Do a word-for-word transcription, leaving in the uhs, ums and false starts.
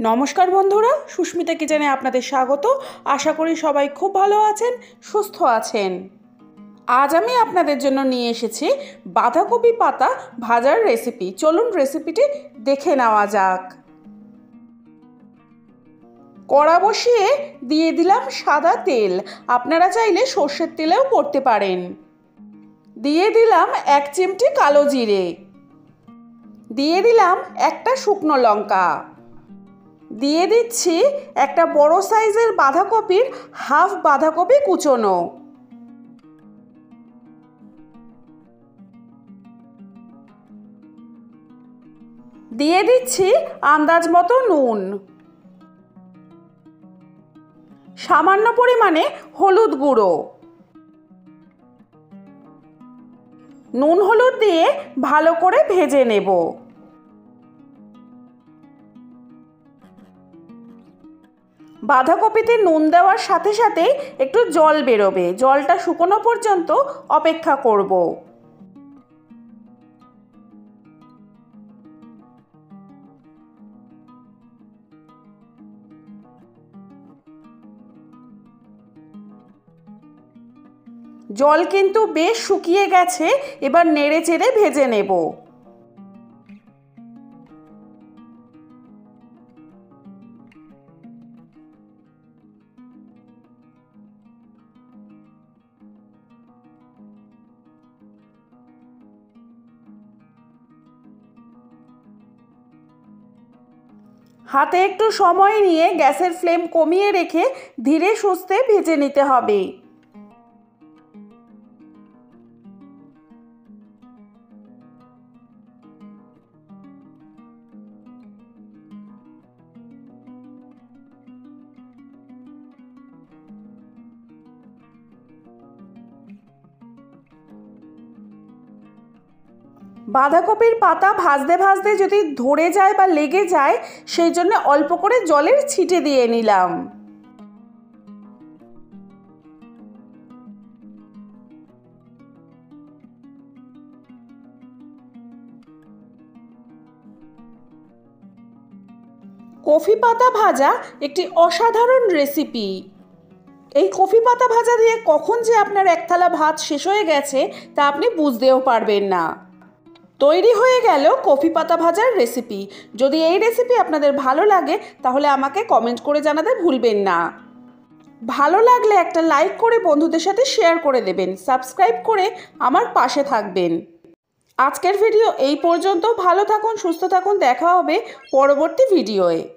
नमस्कार बंधुरा सुष्मिता किचेने आपनादेर स्वागत। आशा करी सबाई खूब भालो आछेन सुस्थ आछेन। आज आमी आपनादेर जोन्नो निये एसेछि बाँधाकपि पाता भाजार रेसिपि। चलुन रेसिपिटी देखे नेওয়া যাক। कड़ा बसिए दिए दिलाम सादा तेल, आपनारा चाइले सर्षेर तेलेও करते पारेन। दिए दिलाम एक चिमटी कालो जिरे, दिए दिलाम एकटा शुकनो लंका, दिए दिচ্ছি একটা বড় সাইজের বাঁধাকপির হাফ বাঁধাকপি কুচোনো, দিয়ে দিচ্ছি আন্দাজ মতো নুন, সামান্য পরিমাণে হলুদ গুঁড়ো। নুন হলুদ দিয়ে ভালো করে ভেজে নেব। বাঁধাকপিতে নুন দেওয়ার সাথে সাথে একটু জল বেরোবে, জলটা শুকনো পর্যন্ত অপেক্ষা করব। জল কিন্তু বেশ শুকিয়ে গেছে, এবার নেড়ে চেড়ে ভেজে নেব। हाथे एकटू समय निये गैसेर फ्लेम कमिए रेखे धीरे सुस्ते भेजे निते हबे। বাঁধাকপির পাতা ভাজতে ভাজতে যদি ধরে যায় বা লেগে যায় সেই জন্য অল্প করে জলের ছিটে দিয়ে নিলাম। কফি পাতা ভাজা একটি অসাধারণ রেসিপি। এই কফি পাতা ভাজা দিয়ে কখন যে আপনার এক থালা ভাত শেষ হয়ে গেছে তা আপনি বুঝতেও পারবেন না। তৈরি হয়ে গেল কফি পাতা ভাজার রেসিপি। যদি এই রেসিপি আপনাদের ভালো লাগে তাহলে আমাকে কমেন্ট করে জানাতে ভুলবেন না। ভালো লাগলে একটা লাইক করে বন্ধুদের সাথে শেয়ার করে দেবেন, সাবস্ক্রাইব করে আমার পাশে থাকবেন। আজকের ভিডিও এই পর্যন্ত। ভালো থাকুন, সুস্থ থাকুন, দেখা হবে পরবর্তী ভিডিওয়ে।